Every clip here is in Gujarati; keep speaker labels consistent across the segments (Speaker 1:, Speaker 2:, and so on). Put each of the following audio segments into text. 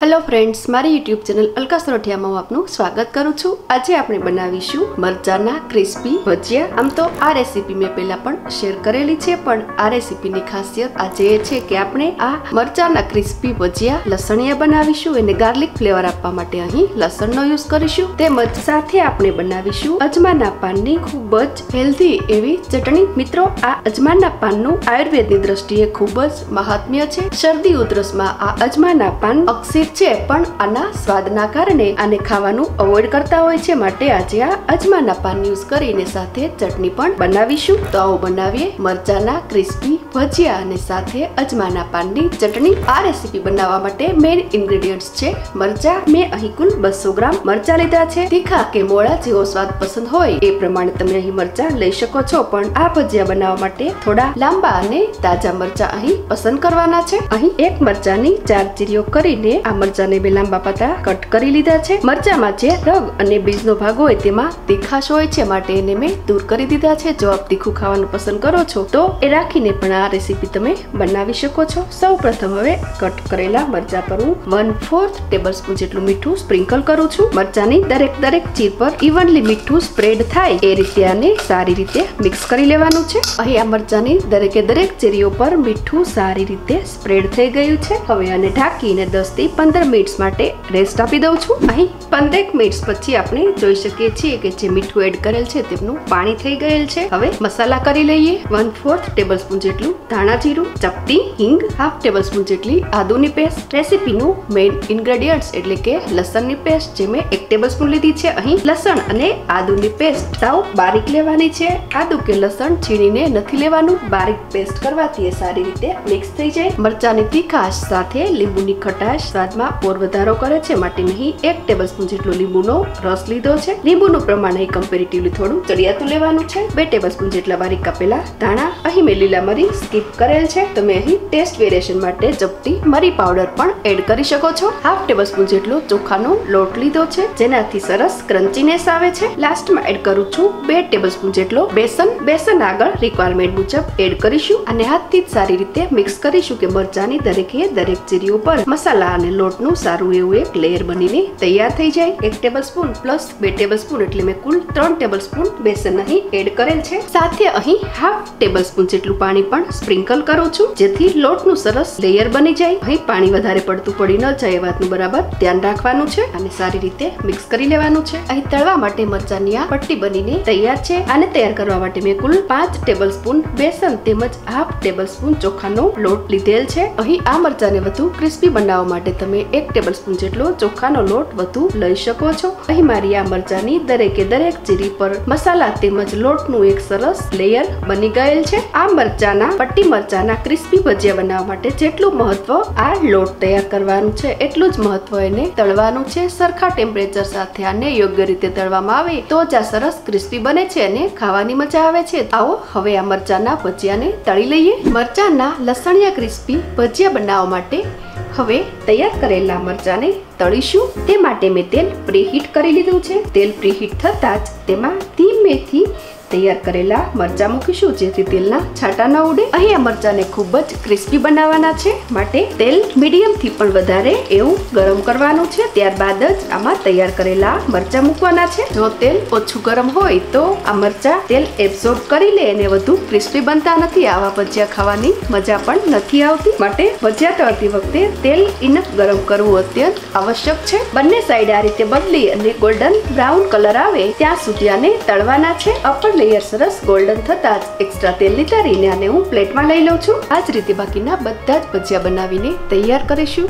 Speaker 1: हेलो फ्रेंड्स, मारी यूट्यूब चैनल अलका सरोठिया में आपनु स्वागत करूँ छूं। आज आपणे बनावीशुं मरचाना क्रिस्पी भजिया। आम तो आ रेसिपी में पहला पण शेर करेली छे, पण आ रेसिपी नी खासियत आज ए छे के आपणे आ मरचाना क्रिस्पी भजिया लसणिया बनावीशुं। एने गार्लिक फ्लेवर आपवा माटे અહીં લસણનો યુઝ કરીશું। તેમજ સાથે આપણે બનાવીશું અજમાના પાનની ખૂબ જ હેલ્ધી એવી ચટણી। મિત્રો, આ અજમાના પાનનું આયુર્વેદની દ્રષ્ટિએ ખૂબ જ મહાત્મ્ય છે। શરદી ઉધરસમાં આ અજમાના પાન અક્ષિત છે, પણ આના સ્વાદના કારણે આને ખાવાનું અવોઇડ કરતા હોય છે। માટે આજે આ અજમાના પાન યુઝ કરીને સાથે ચટણી પણ બનાવીશું। તો આવો બનાવીએ મરચાના ક્રિસ્પી ભજીયા અને સાથે અજમાના પાનની ચટણી। આ રેસીપી બનાવવા માટે મેઇન ઇન્ગ્રેડિયન્ટ્સ છે મરચા। મેં અહીં કુલ 200 ગ્રામ મરચા લીધા છે। તીખા કે મોળા જેવો સ્વાદ પસંદ હોય એ પ્રમાણે તમે અહીં મરચા લઈ શકો છો, પણ આ ભજીયા બનાવવા માટે થોડા લાંબા અને તાજા મરચા અહીં પસંદ કરવાના છે। અહીં એક મરચાની 4 ચીરીઓ કરીને આ મરચાને બે લાંબા પાતળા કટ કરી લીધા છે। મરચામાં જે રગ અને બીજનો ભાગ હોય તેમાં તીખાશ હોય છે, માટે એને મેં દૂર કરી દીધા છે। જો આપ તીખું ખાવાનું પસંદ કરો છો તો એ રાખીને પણ આ રેસીપી તમે બનાવી શકો છો। સૌપ્રથમ હવે કટ કરેલા મરચા પર હું 1/4 ટેબલસ્પૂન જેટલું મીઠું સ્પ્રિંકલ કરું છું। મરચાની દરેક ચીર પર ઇવનલી મીઠું સ્પ્રેડ થાય એ રીતે આને સારી રીતે મિક્સ કરી લેવાનું છે। અહીં આ મરચાની દરેક ચીરીઓ પર મીઠું સારી રીતે સ્પ્રેડ થઈ ગયું છે। હવે આને ઢાંકીને 10 થી 15 મિનિટ્સ માટે રેસ્ટ આપી દઉં છું। અહીં 15 મિનિટ્સ પછી આપણે જોઈ શકીએ છીએ કે જે મીઠું એડ કરેલ છે તેમનું પાણી થઈ ગયેલ છે। હવે મસાલા કરી લઈએ। 1/4 ટેબલસ્પૂન જેટલું ધાણા જીરું, ચપટી હિંગ, 1/2 ટેબલસ્પૂન જેટલી આદુની પેસ્ટ, રેસીપીનું મેઇન ઇન્ગ્રેડિયન્ટ્સ એટલે કે લસણની પેસ્ટ જે મેં 1 ટેબલસ્પૂન લીધી છે। અહીં લસણ અને આદુની પેસ્ટ સાવ બારીક લેવાની છે। આદુ કે લસણ છીણીને નથી લેવાનું, બારીક પેસ્ટ કરવાથી એ સારી રીતે મિક્સ થઈ જાય। મરચાની તીખાશ સાથે લીંબુની ખટાશ સ્વાદમાં ઓર વધારો કરે છે, માટે અહીં 1 ટેબલસ્પૂન જેટલો લીંબુનો રસ લીધો છે। લીંબુનું પ્રમાણ અહીં કમ્પેરેટિવલી થોડું ચડિયાતું લેવાનું છે। 2 ટેબલસ્પૂન જેટલા બારીક કાપેલા ધાણા, અહીં મેં લીલા મરી સ્કીપ કરેલ છે। તમે અહીં ટેસ્ટ વેરિએશન માટે ચપટી મરી પાવડર પણ એડ કરી શકો છો। 1/2 ટેબલસ્પૂન જેટલો ચોખાનો લોટ લીધો છે, જેનાથી સરસ ક્રન્ચીનેસ આવે છે। લાસ્ટમાં એડ કરું છું 2 ટેબલસ્પૂન જેટલો બેસન આગળ રિક્વાયરમેન્ટ મુજબ એડ કરીશું અને હાથથી જ સારી રીતે મિક્સ કરીશું કે મરચાની દરેક ચીરીઓ પર મસાલા અને લોટનું સારું એવું એક લેયર બનીને તૈયાર થઈ જાય। 1 ટેબલસ્પૂન પ્લસ 2 ટેબલસ્પૂન એટલે મેં કુલ 3 ટેબલસ્પૂન બેસન અહીં એડ કરેલ છે। સાથે અહીં 1/2 ટેબલસ્પૂન જેટલું પાણી પણ સ્પ્રિંકલ કરું છું, જેથી લોટનું સરસ લેયર બની જાય। અહીં પાણી વધારે પડતું પડી ન જાય એ વાતનું બરાબર ધ્યાન રાખવાનું છે અને સારી રીતે મિક્સ કરી લેવાનું છે। અહીં તળવા માટે મરચાની આ પટ્ટી બનીને તૈયાર છે। આને તૈયાર કરવા માટે મેં કુલ 5 ટેબલસ્પૂન બેસન તેમજ 1/2 ટેબલસ્પૂન ચોખાનો લોટ લીધેલ છે। અહીં આ મરચાને વધુ ક્રિસ્પી બનાવવા માટે તમે 1 ટેબલસ્પૂન જેટલો ચોખાનો લોટ વધુ લઈ શકો છો। અહીં મારી આ મરચાની દરેક ચીરી પર મસાલા તેમજ લોટનું એક સરસ લેયર બની ગયેલ છે। આ મરચાના પટ્ટી મરચાના ક્રિસ્પી ભજીયા બનાવવા માટે જેટલું મહત્વ આ લોટ તૈયાર કરવાનું છે, એટલું જ મહત્વ એને તળવાનું છે। સરખા ટેમ્પરેચર સાથે આને યોગ્ય રીતે તળવામાં આવે તો જ આ સરસ ક્રિસ્પી બને છે અને ખાવાની મજા આવે છે। આવો હવે આ મરચાના ભજીયાને તળી લઈએ। મરચાના લસણિયા ક્રિસ્પી ભજીયા બનાવવા માટે હવે તૈયાર કરેલા મરચાને તળીશું। તે માટે મેં તેલ પ્રીહીટ કરી લીધું છે। તેલ પ્રીહીટ થતાં જ તેમાં ધીમેથી તૈયાર કરેલા મરચા મૂકીશું, જેથી તેલના છાંટા ન ઉડે। અહીં આ મરચાને ખૂબ જ ક્રિસ્પી બનાવવાના છે, માટે તેલ મીડિયમ થી પણ વધારે એવું ગરમ કરવાનું છે। ત્યારબાદ જ આમાં તૈયાર કરેલા મરચા મૂકવાના છે। જો તેલ ઓછું ગરમ હોય તો આ મરચા તેલ એબ્સોર્બ કરી લે અને વધુ ક્રિસ્પી બનતા નથી। આવા ભજીયા ખાવાની મજા પણ નથી આવતી, માટે ભજીયા તળતી વખતે તેલ ઇનફ ગરમ કરવું અત્યંત આવશ્યક છે। બંને સાઈડ આ રીતે બદલી અને ગોલ્ડન બ્રાઉન કલર આવે ત્યાં સુધી આને તળવાના છે। અપર લેયર સરસ ગોલ્ડન થતા જ એક્સ્ટ્રા તેલ નિતારીને આને હું પ્લેટમાં લઈ લઉં છું। આ જ રીતે બાકીના બધા જ ભજીયા બનાવીને તૈયાર કરીશું।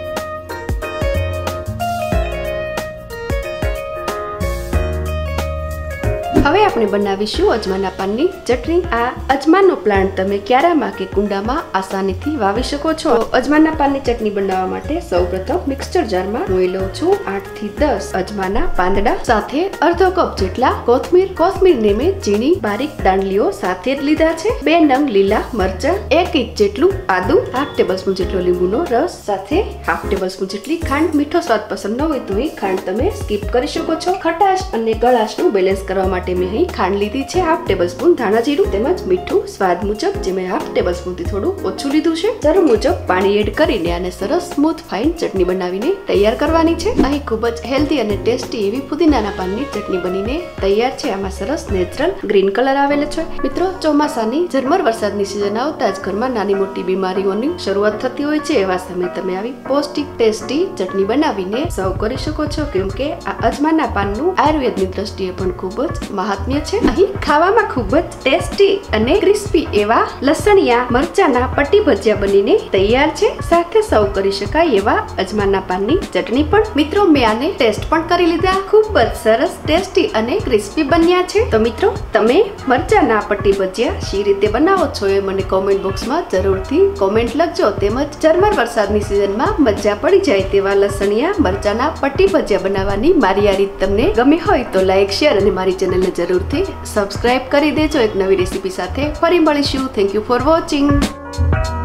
Speaker 1: હવે આપણે બનાવીશું અજમાના પાનની ચટણી। આ અજમાનો પ્લાન્ટ તમે ક્યારામાં કે કુંડામાં આસાનીથી વાવી શકો છો। અજમાના પાનની ચટણી બનાવવા માટે સૌપ્રથમ મિક્સચર જારમાં હું લઉં છું 8 થી 10 અજમાના પાંદડા, સાથે અડધો કપ જેટલા કોથમીરને મેં ઝીણી બારીક દાંડલીઓ સાથે જ લીધા છે। 2 નંગ લીલા મરચા, 1 ઇંચ જેટલું આદુ, 1/2 ટેબલસ્પૂન જેટલો લીંબુનો રસ, સાથે 1/2 ટેબલસ્પૂન જેટલી ખાંડ। મીઠો સ્વાદ પસંદ ન હોય તો ખાંડ તમે સ્કીપ કરી શકો છો। ખટાશ અને ગળાશનું બેલેન્સ કરવા માટે મેં અહીં ખાંડ લીધી છે, હાફ ટેબલ સ્પૂન ધાણા જીરું તેમજ મીઠું સ્વાદ મુજબ, જે મેં હાફ ટેબલ સ્પૂન થી થોડું ઓછું લીધું છે. જરૂર મુજબ પાણી એડ કરીને આને સરસ સ્મૂથ ફાઇન ચટણી બનાવીને તૈયાર કરવાની છે. અહીં ખૂબ જ હેલ્ધી અને ટેસ્ટી એવી ફુદીનાના પાનની ચટણી બનીને તૈયાર છે. આમાં સરસ નેચરલ ગ્રીન કલર આવેલો છે. મિત્રો, ચોમાસાની ઝરમર વરસાદની સિઝન આવતા જ ઘરમાં નાની મોટી બીમારીઓની શરૂઆત થતી હોય છે. એવા સમયે તમે આવી પૌષ્ટિક ટેસ્ટી ચટણી બનાવીને સર્વ કરી શકો છો, કેમ કે આ અજમાના પાનનું આયુર્વેદની દ્રષ્ટિએ પણ ખૂબ જ મહાત્મ્ય છે. અહીં ખાવામાં ખૂબ જ ટેસ્ટી અને ક્રિસ્પી એવા લસણિયા મરચાના પટ્ટી ભજીયા બનીને તૈયાર છે. સાથે સર્વ કરી શકાય એવા અજમાના પાનની ચટણી પણ. મિત્રો, મેં આને ટેસ્ટ પણ કરી લીધા. ખૂબ જ સરસ ટેસ્ટી અને ક્રિસ્પી બન્યા છે. તો મિત્રો, તમે મરચાના પટ્ટી ભજીયા શી રીતે બનાવો છો એ મને કોમેન્ટ બોક્સમાં જરૂરથી કોમેન્ટ લખજો. તેમજ ઝરમર વરસાદની સિઝનમાં મજા પડી જાય તેવા લસણિયા મરચાના પટ્ટી ભજીયા બનાવવાની મારી આ રીત તમને ગમી હોય તો લાઈક, શેર અને મારી ચેનલને જરૂરથી સબસ્ક્રાઇબ કરી દેજો. એક નવી રેસીપી સાથે ફરી મળીશું. Thank you for watching.